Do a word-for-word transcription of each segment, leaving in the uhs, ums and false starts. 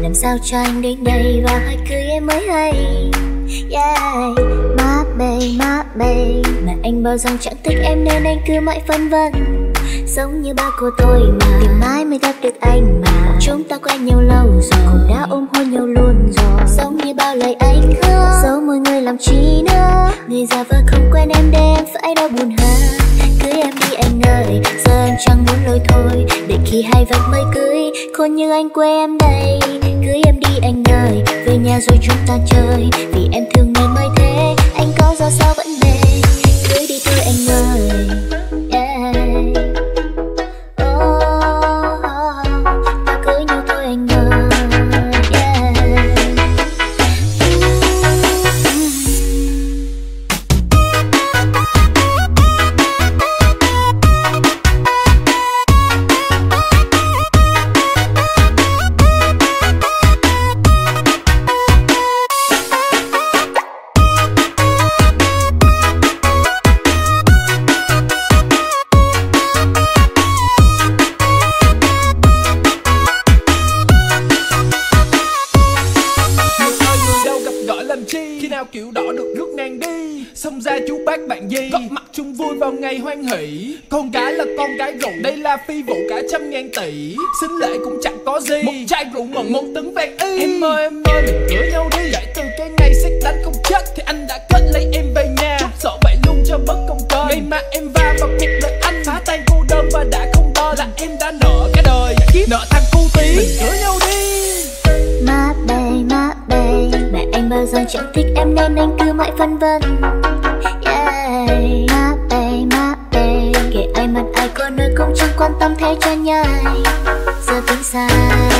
làm sao cho anh đến đây và hỏi cưới em mới hay. Yeah, má bê, má bê, mà anh bảo rằng chẳng thích em nên anh cứ mãi phân vân. Giống như ba cô tôi mà tìm mãi mới gặp được anh mà. Chúng ta quen nhau lâu rồi, cũng đã ôm hôn nhau luôn rồi. Giống như bao lời anh hứa, dẫu mỗi người làm chi nữa. Người già vợ không quen em để em phải đau buồn hơn. Cưới em đi anh ơi, giờ anh chẳng muốn lôi thôi. Để khi hai vợ mới cưới, khôn như anh quê em đây. Cưới em đi anh ơi, về nhà rồi chúng ta chơi. Vì em thương nên mới thế, anh có do sao vẫn về. Cưới đi thôi anh ơi, yeah. Oh, ta cưới nhau thôi anh ơi, yeah. Kiểu đỏ được rước nàng đi, xông ra chú bác bạn gì góp mặt chung vui vào ngày hoan hỷ. Con gái là con gái rượu, đây là phi vụ cả trăm ngàn tỷ. Xính lễ cũng chẳng có gì, một chai rượu mừng một tấn vàng y. Em ơi em ơi mình cưới nhau đi, kể từ cái ngày xét đánh không chết thì anh đã kết lấy em về nhà. Chúc sợ vậy luôn cho bất công cơ, ngày mà em va vào cuộc đời anh phá tan cô đơn và đã không đo là em đã nợ cả đời kiếp nợ thằng cu tí. Mình cưới nhau đi. Má bê, má bê, mà anh bao giờ chẳng thích em nên anh cứ mãi phân vân. Yeah, má bê, má bê, kể ai mặt ai có nơi cũng chẳng quan tâm thế cho nhai. Giờ tính sao?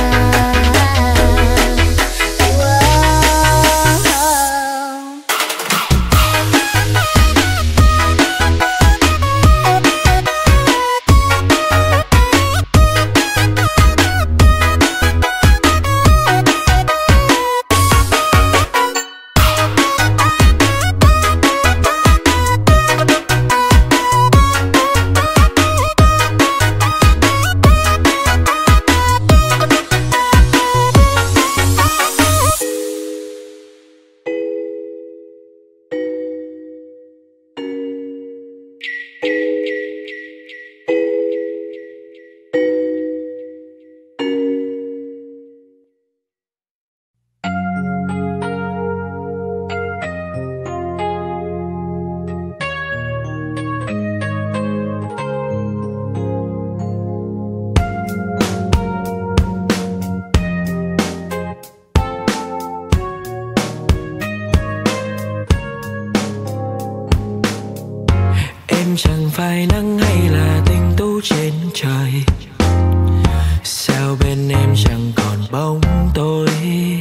Chẳng phải nắng hay là tinh tú trên trời, sao bên em chẳng còn bóng tôi.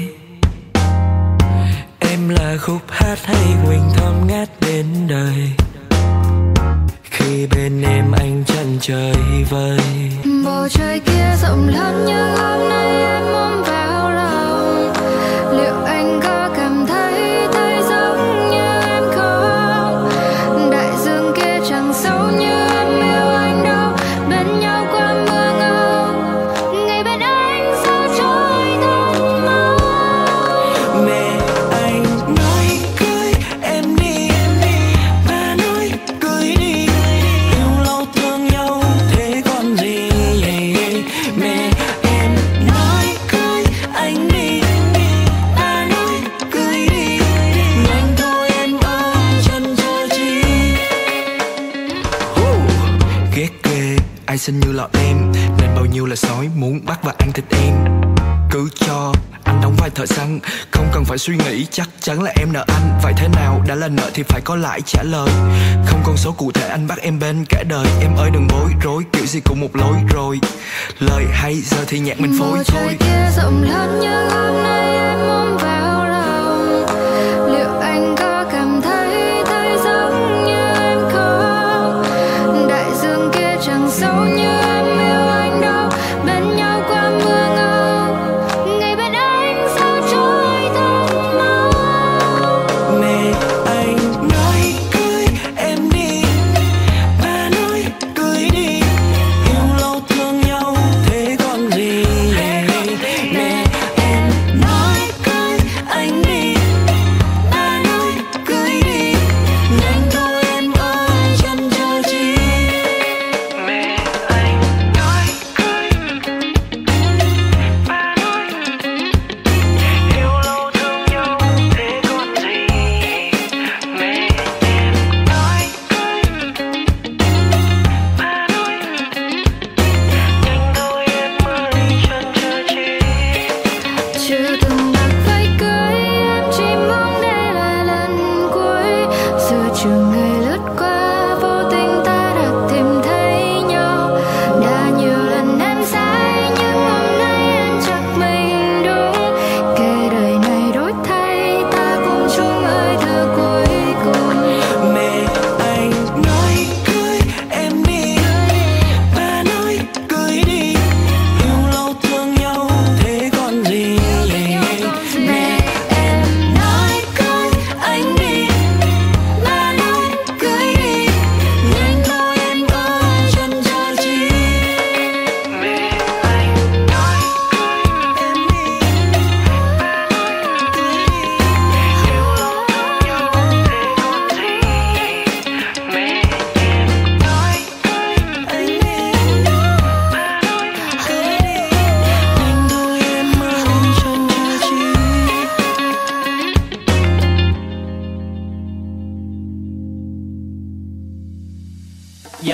Em là khúc hát hay quỳnh thơm ngát bên đời, khi bên em anh chân trời vơi. Bầu trời kia rộng lớn như hôm nay em ôm vào lòng, liệu anh có cảm thấy thấy giống như em không? Đại dương kia chẳng sâu như em yêu anh đâu, bên nhau qua mưa ngâu, ngày bên anh sao trôi thật mau. Mẹ anh nói cưới em đi, ba nói cưới đi, yêu lâu thương nhau thế còn gì. Mẹ em nói cưới anh đi, ba nói cưới đi, nhanh thôi em ơi chân chờ chi. Ghét ghê ai xinh như lọ em, nên bao nhiêu là sói muốn bắt và ăn thịt em. Cứ cho anh đóng vai thợ săn, không cần phải suy nghĩ, chắc chắn là em nợ anh. Phải thế nào đã là nợ thì phải có lãi trả lời, không con số cụ thể anh bắt em bên cả đời. Em ơi đừng bối rối, kiểu gì cũng một lối rồi. Lời hay giờ thì nhạc mình phối thôi. Bầu trời kia rộng lớn như hôm nay em ôm vào lòng, liệu anh có cảm thấy thấy giống như em không? Đại dương kia chẳng sâu như em yêu anh đâu, bên nhau qua mưa ngâu, ngày bên anh sao trôi thật mau. Mẹ anh nói cưới em đi, ba nói cưới đi, yêu lâu thương nhau thế còn gì. Mẹ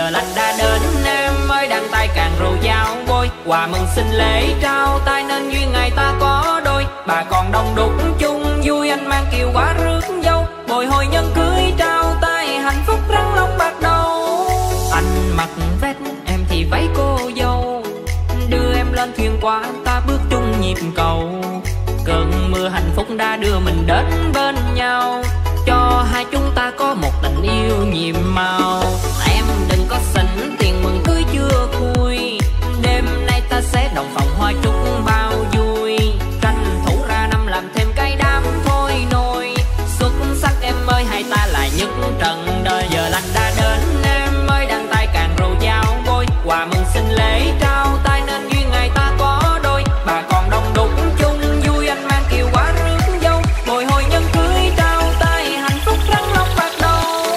giờ lành đã đến, em mới đăng tay càng rượu giao bôi. Quà mừng sinh lễ trao tay nên duyên ngày ta có đôi. Bà còn đông đúc chung vui, anh mang kiều quả rước dâu. Bồi hồi nhân cưới trao tay, hạnh phúc răng long bạc đầu. Anh mặc vest, em thì váy cô dâu, đưa em lên thuyền qua ta bước chung nhịp cầu. Cơn mưa hạnh phúc đã đưa mình đến bên nhau, cho hai chúng ta có một tình yêu nhiệm màu. Em đừng có xỉn, tiền mừng cưới chưa khui, đêm nay ta sẽ đồng phòng hoa chúc bao vui. Tranh thủ ra năm làm thêm cái đám thôi nôi, xuất sắc em ơi hai ta lại nhất trần đời. Giờ lành đã đến, em mới đăng tay càng rượu giao bôi. Quà mừng sinh lễ trao tay nên duyên ngày ta có đôi. Bà còn đông đúc chung vui, anh mang kiều quả rước dâu. Bồi hồi nhân cưới trao tay, hạnh phúc răng long bạc đầu.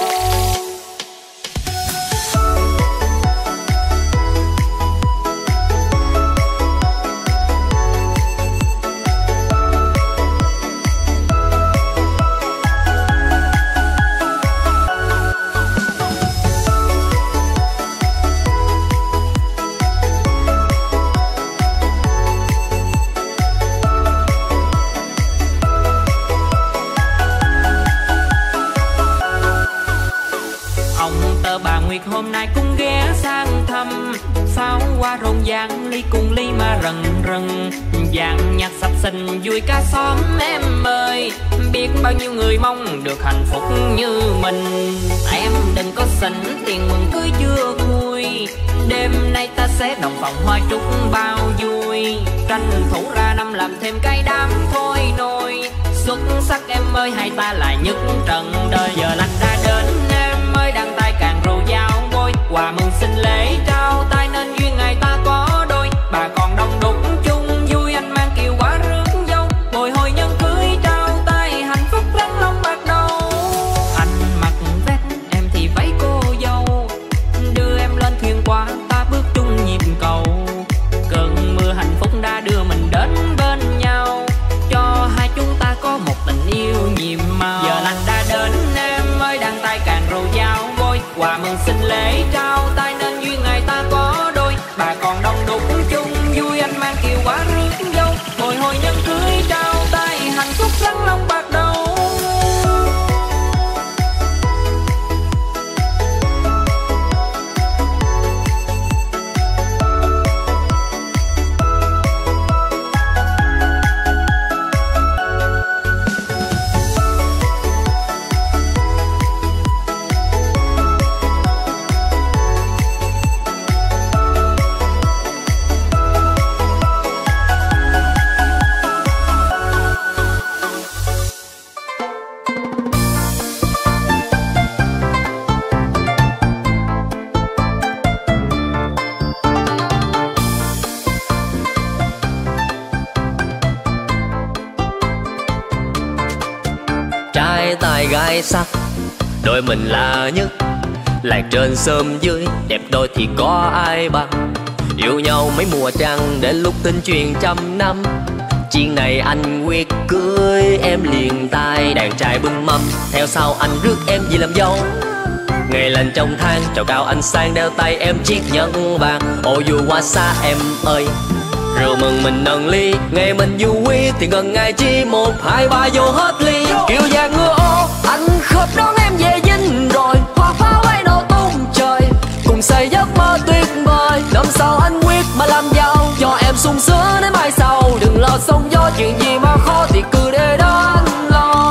Bà Nguyệt hôm nay cũng ghé sang thăm, pháo hoa rộn ràng ly cùng ly mà rần rần. Dàn nhạc sập sình vui cả xóm em ơi, biết bao nhiêu người mong được hạnh phúc như mình. Em đừng có xỉn, tiền mừng cưới chưa khui, đêm nay ta sẽ đồng phòng hoa chúc bao vui. Tranh thủ ra năm làm thêm cái đám thôi nôi, xuất sắc em ơi hai ta lại nhất trần đời. Giờ lành đã đến, em mới đăng tay càng rượu giao bôi. Quà mừng sinh lễ trao tay nên duyên ngày ta có đôi. Bà còn đông đúc chung vui, anh mang kiều quả rước dâu. Bồi hồi nhân cưới trao tay, hạnh phúc răng long bạc đầu. Anh mặc vest, em thì váy cô dâu, đưa em lên thuyền qua ta bước chung nhịp cầu. Cơn mưa hạnh phúc đã đưa mình đến bên nhau, cho hai chúng ta có một tình yêu nhiệm màu. Giờ lành đã đến, em mới đăng tay càng rượu giao bôi. Quà mừng sinh lễ trao tay nên duyên ngày ta có đôi. Bà còn đông đúc chung vui, anh mang kiều quả rước dâu. Bồi hồi nhân cưới trao tay, hạnh phúc răng long bạc đầu. Tài gai sắc, đôi mình là nhất, lạc trên sớm dưới, đẹp đôi thì có ai bằng. Yêu nhau mấy mùa trăng, đến lúc tin truyền trăm năm. Chuyện này anh quyết cưới em liền tay, đàn trai bưng mâm, theo sau anh rước em về làm dâu. Ngày lành trong tháng, trầu cao anh sang đeo tay em chiếc nhẫn vàng. Ô dù qua xa em ơi, rượu mừng mình nâng ly, ngày mình vui thì gần ngày chi một hai ba vô hết ly. Kiều vàng ngựa ô, anh khớp đón em về dinh rồi, hoa pháo bay nổ tung trời, cùng xây giấc mơ tuyệt vời. Năm sau anh quyết mà làm giàu, cho em sung sướng đến mai sau. Đừng lo sóng gió, chuyện gì mà khó thì cứ để đó anh lo.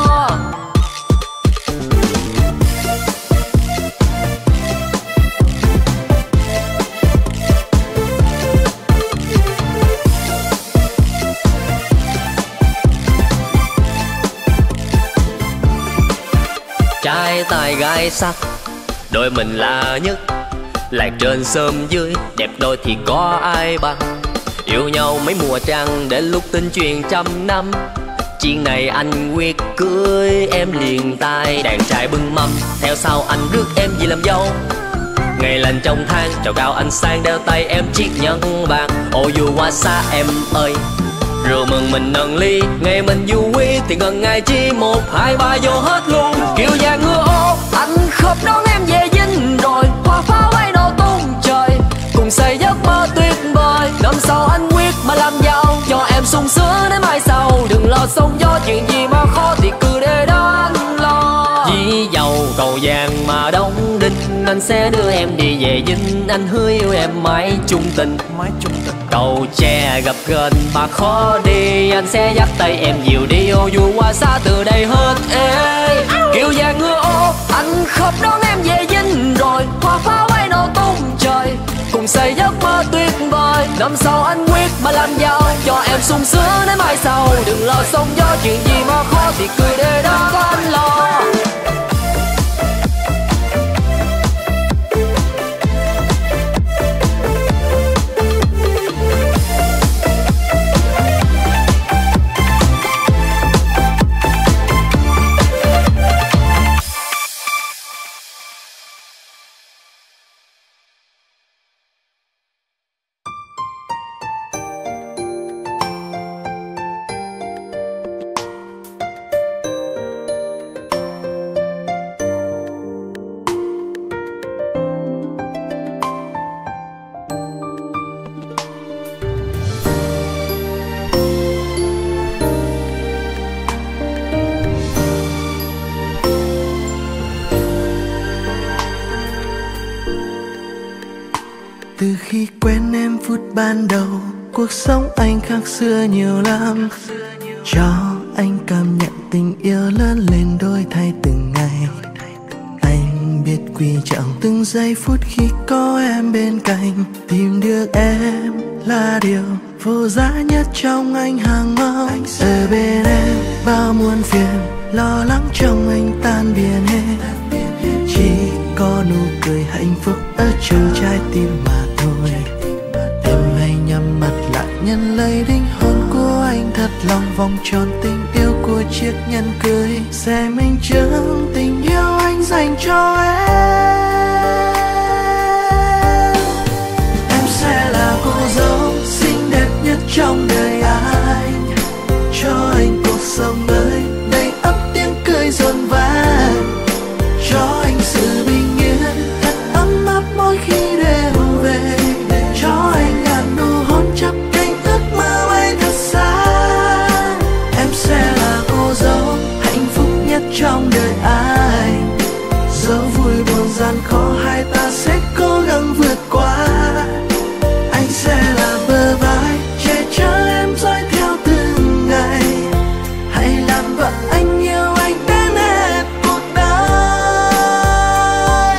Trai tài gái sắc, đôi mình là nhất, lạc trên sớm dưới, đẹp đôi thì có ai bằng. Yêu nhau mấy mùa trăng, đến lúc tin truyền trăm năm. Chuyện này anh quyết cưới em liền tay, đàn trai bưng mâm, theo sau anh rước em về làm dâu. Ngày lành trong tháng, trầu cao anh sang đeo tay em chiếc nhẫn vàng. Ô dù qua xa em ơi, rượu mừng mình nâng ly, ngày mình vui thì gần ngày chi một hai ba vô hết luôn. Kiều vàng ngựa ô, anh khớp đón em về dinh rồi, hoa pháo bay nổ cùng xây giấc mơ tuyệt vời. Năm sau anh quyết mà làm giàu, cho em sung sướng đến mai sau. Đừng lo sóng gió, chuyện gì mà khó thì cứ để đó anh lo. Dĩ dầu cầu vàng mà đóng đinh, anh sẽ đưa em đi về dinh. Anh hứa yêu em mãi chung tình. Cầu tre gặp gền mà khó đi, anh sẽ dắt tay em nhiều đi. Ô dù qua xa từ đây hết ê. Kiều vàng ngựa ô, anh khóc đón em về dinh rồi. Hoa pháo bay nổ tung trời, cùng xây giấc mơ tuyệt vời. Năm sau anh quyết mà làm giàu, cho em sung sướng đến mai sau. Đừng lo sóng gió, chuyện gì mà khó thì cứ để đó có anh lo. Từ khi quen em phút ban đầu, cuộc sống anh khác xưa nhiều lắm. Cho anh cảm nhận tình yêu lớn lên đổi thay từng ngày. Anh biết quý trọng từng giây phút khi có em bên cạnh. Tìm được em là điều vô giá nhất trong anh hàng mong. Ở bên em bao muôn phiền, lo lắng trong anh tan biến hết. Chỉ có nụ cười hạnh phúc ở trong trái tim mà thôi. Em hãy nhắm mắt lại nhận lấy linh hồn của anh thật lòng. Vòng tròn tình yêu của chiếc nhẫn cưới sẽ minh chứng tình yêu anh dành cho em. Em sẽ là cô dâu xinh đẹp nhất trong đời anh, cho anh cuộc sống mới đầy ắp tiếng cười rộn vang. Cho anh sự bình yên thật ấm áp mỗi khi đêm về. Cho anh ngàn nụ hôn chắp cánh ước mơ bay thật xa. Em sẽ là cô dâu hạnh phúc nhất trong đời anh. Dẫu vui buồn gian khó hai ta sẽ cố gắng vượt qua. Anh sẽ là bờ vai che chở em dõi theo từng ngày. Hãy làm vợ anh yêu anh đến hết cuộc đời.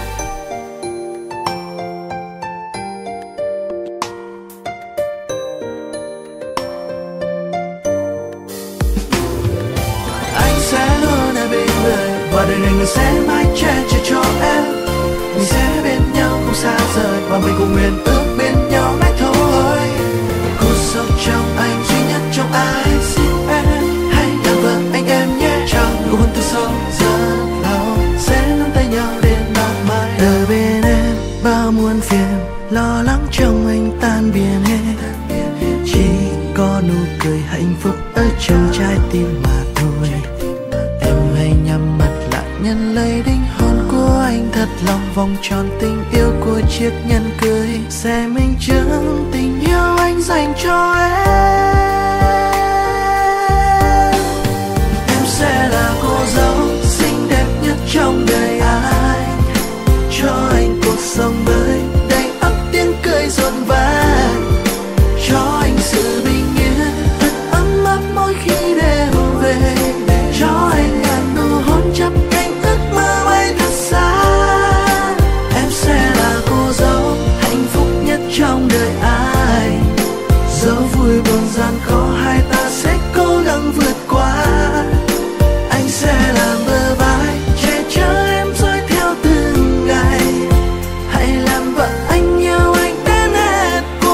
Anh sẽ luôn ở bên người, và đời này người sẽ mãi che chở cho em. Mình sẽ bên nhau không xa rời, và mình cùng nguyện ước bên nhau mãi thôi. Cuộc sống trong anh duy nhất trong ai. Xin em hãy làm vợ anh em nhé. Trong nụ hôn từ sâu rất lâu sẽ nắm tay nhau đến mãi mãi. Ở bên em bao muôn phiền, lo lắng trong anh tan biến hết. Chỉ có nụ cười hạnh phúc ở trong trái tim mà thôi. Em hãy nhắm mắt lại nhận lấy linh hồn của anh thật lòng. Vòng tròn tình yêu của chiếc nhẫn cưới sẽ minh chứng tình yêu anh dành cho em. Em sẽ là cô dâu xinh đẹp nhất trong đời anh, cho anh cuộc sống mới đầy ắp tiếng cười rộn vang. Cho anh sự bình yên thật ấm áp mỗi khi đêm về. Cho anh ngàn nụ hôn chắp cánh ước mơ bay thật xa. Em sẽ là cô dâu hạnh phúc nhất trong đời anh. Dẫu vui buồn gian khó hai ta sẽ cố gắng vượt qua. Anh sẽ là bờ vai che chở em dõi theo từng ngày. Hãy làm vợ anh yêu anh đến hết cuộc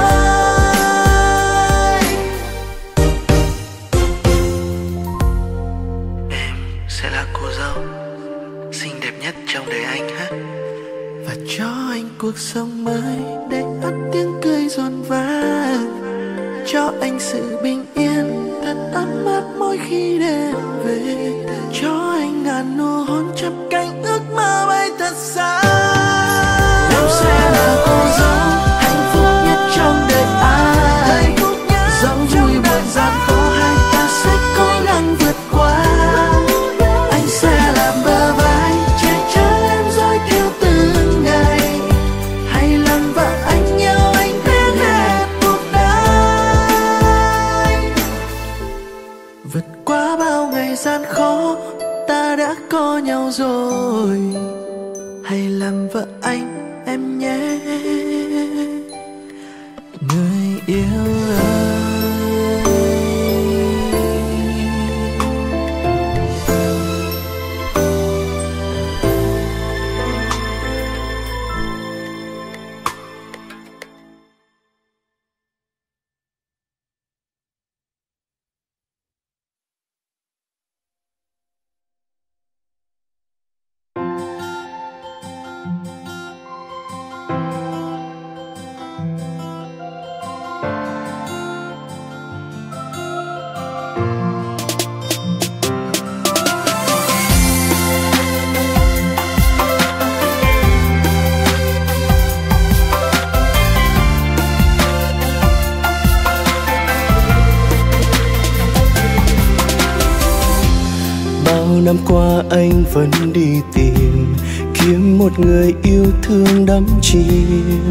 đời. Em sẽ là cô dâu xinh đẹp nhất trong đời anh ha. Và cho anh cuộc sống mới để ắt tiếng cười rộn vang. Cho anh sự bình yên thật ấm áp mỗi khi đêm về. Cho anh ngàn nụ hôn chắp cánh ước mơ bay thật xa. Em sẽ là cô dâu vượt qua bao ngày gian khó, ta đã có nhau rồi. Hãy làm vợ anh em nhé, người yêu ơi. Năm qua anh vẫn đi tìm, kiếm một người yêu thương đắm chìm.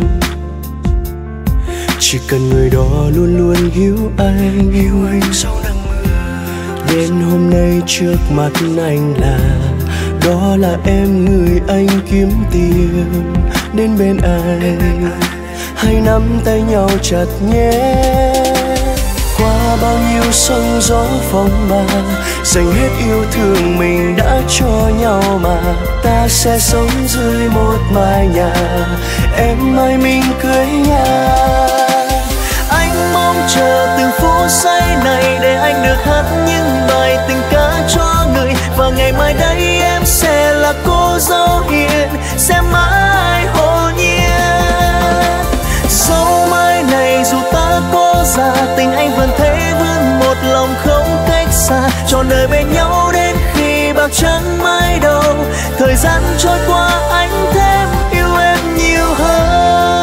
Chỉ cần người đó luôn luôn hiểu anh, hiểu anh sau nắng mưa. Đến hôm nay trước mặt anh là, đó là em người anh kiếm tìm. Đến bên anh, hãy nắm tay nhau chặt nhé. Qua bao nhiêu sóng gió phong ba, dành hết yêu thương mình đã cho nhau mà. Ta sẽ sống dưới một mái nhà, em ơi mình cưới nhau. Anh mong chờ từng phút giây này để anh được hát những bài tình ca cho người. Và ngày mai đây em sẽ là cô dâu hiền, sẽ mãi hồn nhiên. Dẫu mai này dù ta có già, tình anh vẫn thế vươn một lòng không cách xa. Trọn đời bên nhau đến khi bạc trắng mái đầu, thời gian trôi qua anh thêm yêu em nhiều hơn.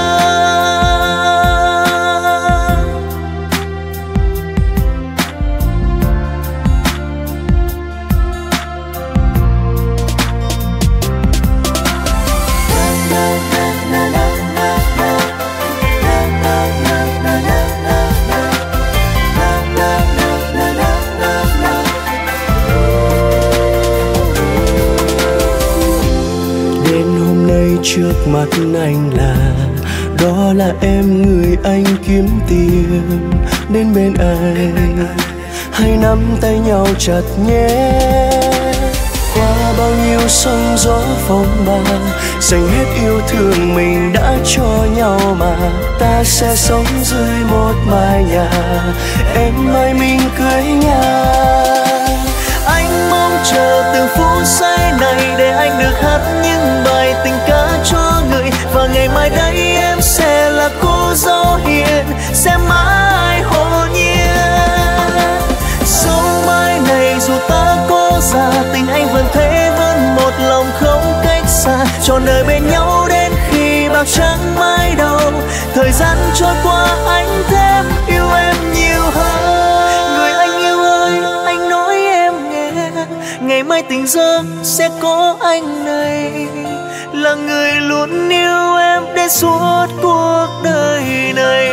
Trước mặt anh là, đó là em người anh kiếm tìm. Đến bên anh, hãy nắm tay nhau chặt nhé. Qua bao nhiêu sóng gió phong ba, dành hết yêu thương mình đã cho nhau mà. Ta sẽ sống dưới một mái nhà, em ơi mình cưới nhau. Anh mong chờ từng phút giây này để anh được hát những bài tình ca cho người. Và ngày mai đây em sẽ là cô dâu hiền, sẽ mãi hồn nhiên. Dẫu mai này dù ta có già, tình anh vẫn thế vẫn một lòng không cách xa. Trọn đời bên nhau đến khi bạc trắng mái đầu, thời gian trôi qua anh thêm yêu em nhiều hơn. Người anh yêu ơi, anh nói em nghe, ngày mai tình giấc sẽ có anh này, là người luôn yêu em đến suốt cuộc đời này.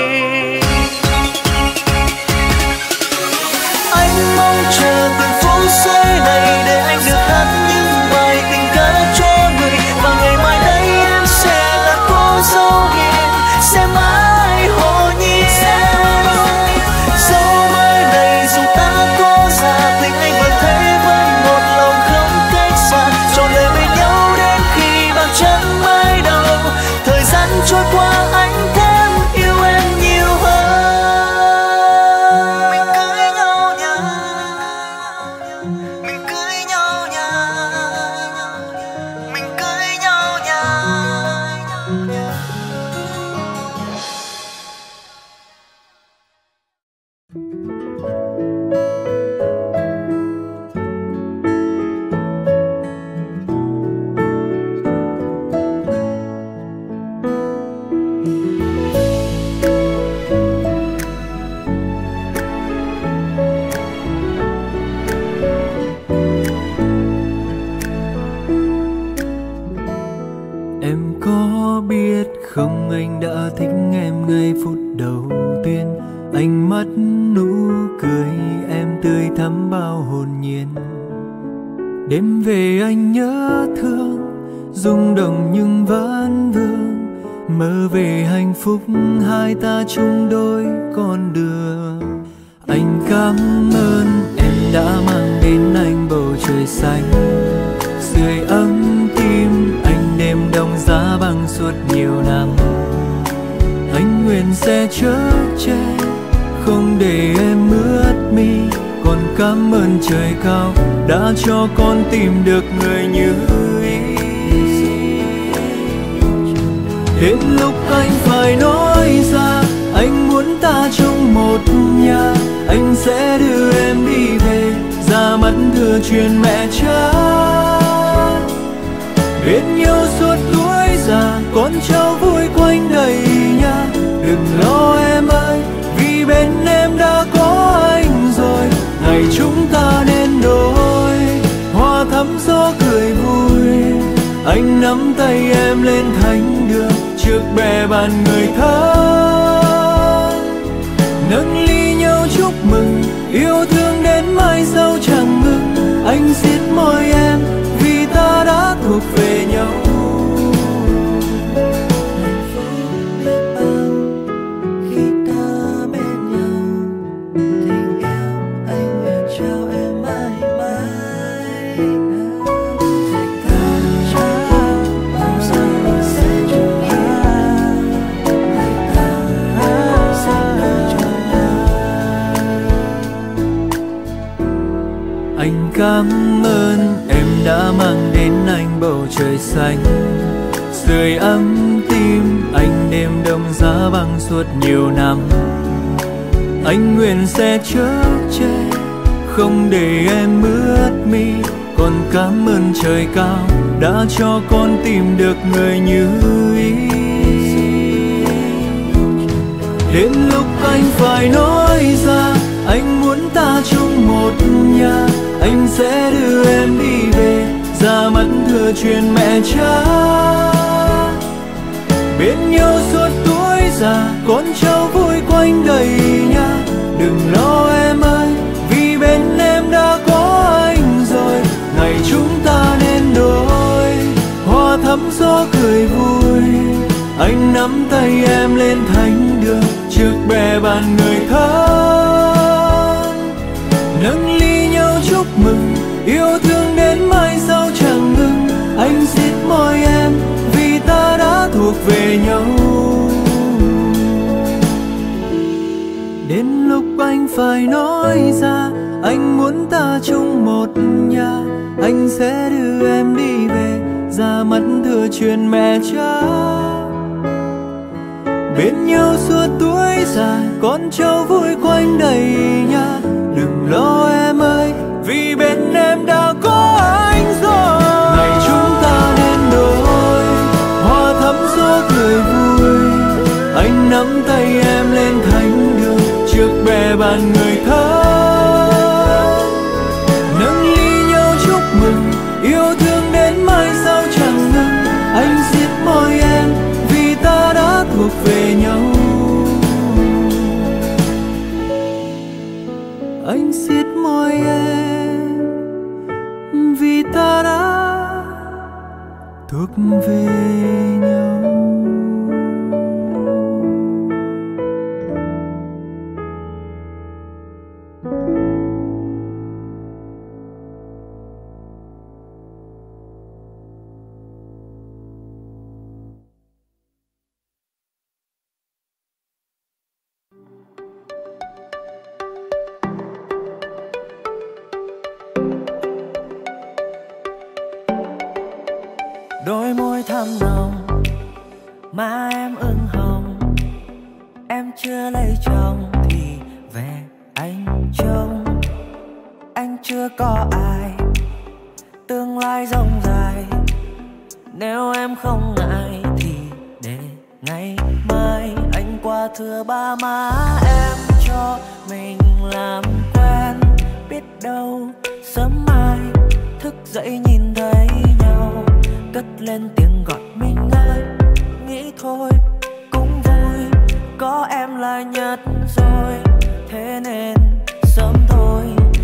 Anh mong chờ từng phút giây này để anh được hát những bài tình ca cho người. Và ngày mai đây em sẽ là cô dâu hiền, sẽ mãi hồn nhiên. Dẫu mai này dù ta có già, tình anh vẫn thế vẫn một lòng không cách xa. Trọn đời bên nhau đến khi bạc trắng mái đầu, thời gian trôi qua anh thêm yêu em nhiều hơn. Mình cưới nhau nhé. thắm bao hồn nhiên. Đêm về anh nhớ thương, rung động nhưng vẫn vương, mơ về hạnh phúc hai ta chung đôi con đường. Anh cảm ơn em đã mang đến anh bầu trời xanh, sưởi ấm tim anh đêm đông giá băng suốt nhiều năm. Anh nguyện sẽ chở che không để em ướt mi, còn cảm ơn trời cao đã cho con tìm được người như ý. Đến lúc anh phải nói ra anh muốn ta chung một nhà, anh sẽ đưa em đi về ra mắt thừa truyền mẹ cha. Bên nhau suốt tuổi già con cháu vui quanh đầy nhà. Đừng lo em ơi vì bên em đã có anh rồi, ngày chúng ta nên đôi hoa thắm gió cười vui. Anh nắm tay em lên thánh đường trước bè bàn người thân, nâng ly nhau chúc mừng yêu thương đến mai sau chẳng ngừng. Anh siết môi em vì ta đã thuộc về nhau. Cảm ơn em đã mang đến anh bầu trời xanh, sưởi ấm tim anh đêm đông giá băng suốt nhiều năm. Anh nguyện sẽ chở che không để em ướt mi, còn cảm ơn trời cao đã cho con tìm được người như ý. Đến lúc anh phải nói ra anh muốn ta chung một nhà, anh sẽ đưa em đi về ra mắt thừa truyền mẹ cha. Bên nhau suốt tuổi già con cháu vui quanh đầy nhà. Đừng lo em ơi vì bên em đã có anh rồi, ngày chúng ta nên đôi hoa thắm gió cười vui. Anh nắm tay em lên thánh đường trước bè bàn người thân, nâng ly nhau chúc mừng yêu thương đến mai sau chẳng ngừng. Anh siết môi em vì ta đã thuộc về nhau. Đến lúc anh phải nói ra anh muốn ta chung một nhà, anh sẽ đưa em đi về ra mắt thừa truyền mẹ cha. Bên nhau suốt tuổi già con cháu vui quanh đầy nhà. Đừng lo em ơi vì bên em đã có anh rồi, ngày chúng ta nên đôi hoa thắm gió cười vui. Anh nắm tay em lên thánh đường trước bè bàn người thân, nâng ly nhau chúc mừng yêu thương đến mai sau chẳng ngừng. Anh siết môi em vì ta đã thuộc về nhau. Anh siết môi em vì ta đã thuộc về nhau. Đôi môi thắm nồng, má em ửng hồng. Em chưa lấy chồng thì về anh trông. Anh chưa có ai, tương lai rộng dài. Nếu em không ngại thì để ngày mai anh qua thưa ba má em cho mình làm quen. Biết đâu sớm mai thức dậy nhìn thấy nhau, cất lên tiếng gọi mình ơi. Nghĩ thôi cũng vui, có em là nhất rồi. Thế nên sớm thôi anh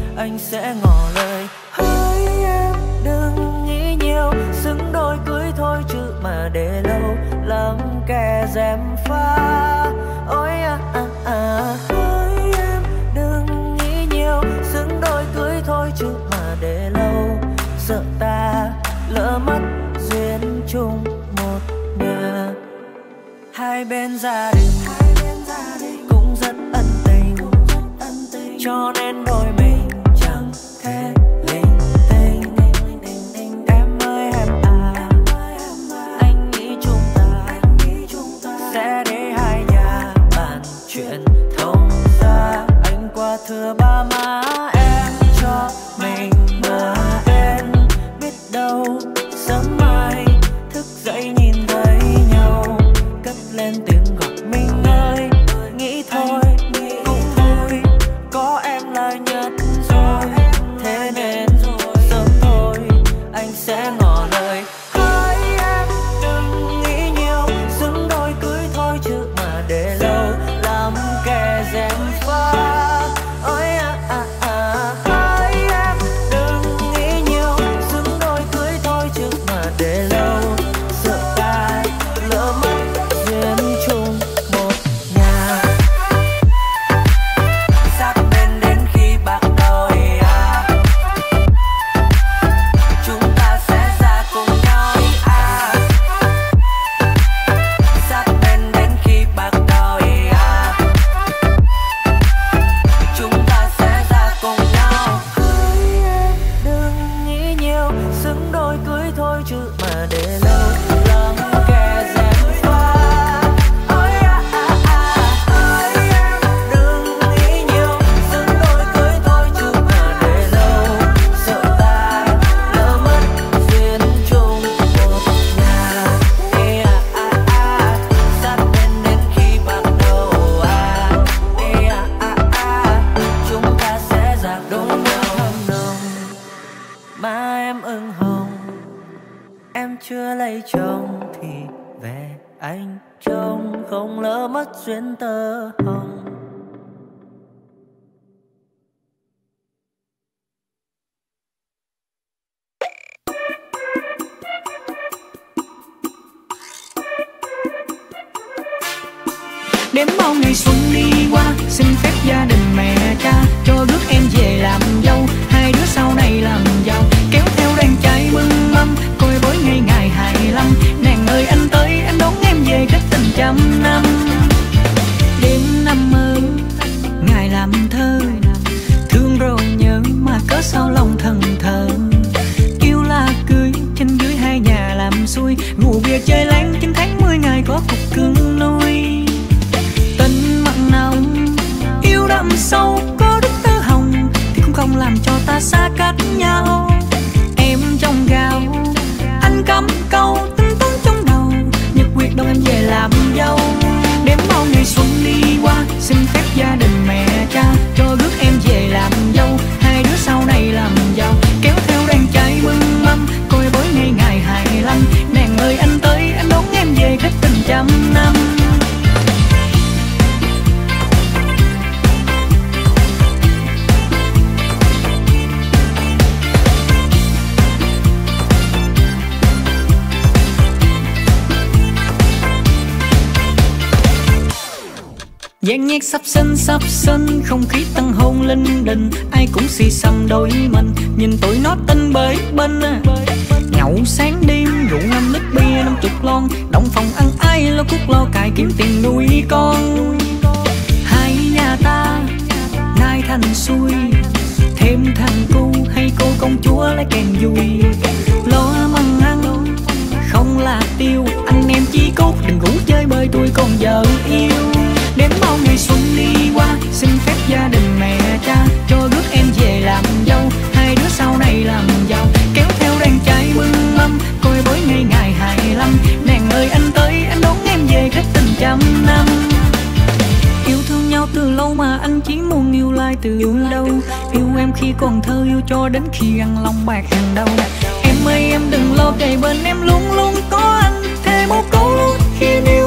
sẽ ngỏ lời. Hỡi em đừng nghĩ nhiều, xứng đôi cưới thôi chứ mà để lâu lắm kẻ gièm pha. Ôi à à à. Hỡi em đừng nghĩ nhiều, xứng đôi cưới thôi chứ mà để lâu sợ ta lỡ mất duyên chung một nhà. Hai bên gia đình cũng rất ân tình, cho nên đôi mình chẳng thể linh tinh. Em ơi em à, anh nghĩ chúng ta sẽ để hai nhà bàn chuyện thông ra. Anh qua thưa ba má em cho mình bờ bên, biết đâu sớm mai thức dậy nhìn thấy nhau cất lên tiếng gọi mình ơi. Nghĩ thôi cũng thôi, có em là nhất rồi, thế nên sớm thôi anh sẽ ngỏ lời. Hỡi em đừng nghĩ nhiều, xứng đôi cưới thôi chứ mà để lâu làm kẻ gièm pha. Ôi à à à. Hỡi em đừng nghĩ nhiều, xứng đôi cưới thôi chứ mà để lâu sợ ta lỡ mất duyên chung một nhà. Sát bên đến khi bạc đầu à, chúng ta sẽ ra cùng nhau à. Sát bên đến khi bạc đầu à, chúng ta sẽ ra cùng nhau. Hỡi em đừng nghĩ nhiều, xứng đôi cưới thôi chứ mà để lâu làm kẻ gièm pha. Ôi à à à. Hỡi em đừng nghĩ nhiều, xứng đôi cưới thôi chứ mà để lâu sợ ta lỡ mất duyên chung một nhà. Ê à à à. Sát bên đến khi bạc đầu à. Ê à à à. Chúng ta sẽ ra đôi nhau hâm nồng. Má em ửng hồng, em chưa lấy chồng thì về anh trông không lỡ mất duyên tơ hồng. Đếm bao ngày xuân đi qua, xin phép gia đình mẹ cha cho rước em về làm dâu. Hai đứa sau này làm giàu, kéo theo đàn trai mừng mâm, coi bối ngày ngày hai mươi lăm. Nàng ơi anh tới, anh đón em về kết tình trăm năm. Đêm năm mơ, ngày làm thơ, thương rồi nhớ mà cớ sao lòng thần thờ. Yêu là cưới, trên dưới hai nhà làm xuôi, rượu bia chơi láng chín tháng mười ngày có cục cưng nuôi. Tình mặn nồng, yêu đậm sâu, có đức tơ hồng thì cũng không làm cho ta xa cách nhau. Em trong gạo, anh cắm câu tính toán trong đầu, nhật quyết đón em về làm dâu. Đếm bao ngày xuân đi qua, xin phép gia đình mẹ cha cho rước em về làm dâu. Hai đứa sau này làm giàu, kéo theo đàn trai mừng mâm, coi bối ngày ngày hai mươi lăm. Nàng ơi anh tới, anh đón em về kết tình trăm năm. Gian nhạc sắp sinh sắp sinh, không khí tăng hôn linh đình, ai cũng xì xăm đôi mình, nhìn tụi nó tinh bới bên. Nhậu sáng đêm rượu năm lít bia năm chục lon, động phòng ăn ai lo cuốc lo cài kiếm tiền nuôi con. Hai nhà ta nay thành xuôi, thêm thằng cu hay cô công chúa lấy càng vui. Lo măng ăn không là tiêu, anh em chí cốt đừng ngủ chơi bơi tôi còn vợ yêu. Đếm bao ngày xuân đi qua, xin phép gia đình mẹ cha cho rước em về làm dâu. Hai đứa sau này làm giàu, kéo theo đàn trai mừng mâm, coi bối ngày ngày hai mươi lăm. Nàng ơi anh tới, anh đón em về kết tình trăm năm. Yêu thương nhau từ lâu mà anh chỉ muốn yêu lại từ đâu. Yêu em khi còn thơ, yêu cho đến khi ăn lòng bạc hàng đầu. Em ơi em đừng lo, kề bên em luôn luôn có anh, thêm một câu luôn khi yêu.